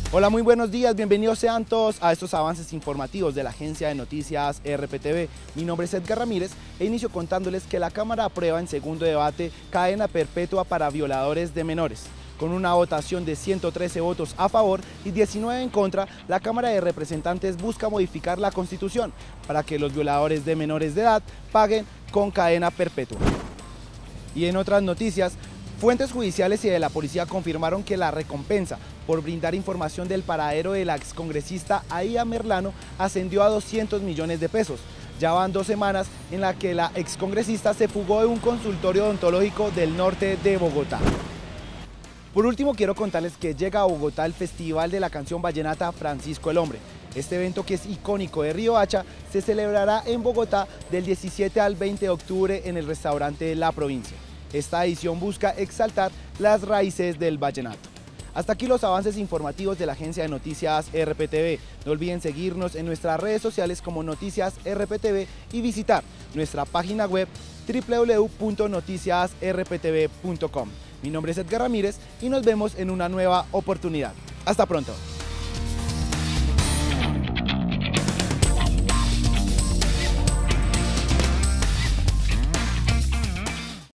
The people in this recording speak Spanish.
Hola, muy buenos días, bienvenidos sean todos a estos avances informativos de la agencia de noticias RPTV. Mi nombre es Edgar Ramírez e inicio contándoles que la Cámara aprueba en segundo debate cadena perpetua para violadores de menores. Con una votación de 113 votos a favor y 19 en contra, la Cámara de Representantes busca modificar la Constitución para que los violadores de menores de edad paguen con cadena perpetua. Y en otras noticias, fuentes judiciales y de la policía confirmaron que la recompensa por brindar información del paradero de la excongresista Aida Merlano ascendió a 200 millones de pesos. Ya van 2 semanas en las que la excongresista se fugó de un consultorio odontológico del norte de Bogotá. Por último, quiero contarles que llega a Bogotá el Festival de la Canción Vallenata Francisco el Hombre. Este evento, que es icónico de Riohacha, se celebrará en Bogotá del 17 al 20 de octubre en el restaurante La Provincia. Esta edición busca exaltar las raíces del vallenato. Hasta aquí los avances informativos de la agencia de noticias RPTV. No olviden seguirnos en nuestras redes sociales como Noticias RPTV y visitar nuestra página web www.noticiasrptv.com. Mi nombre es Edgar Ramírez y nos vemos en una nueva oportunidad. Hasta pronto.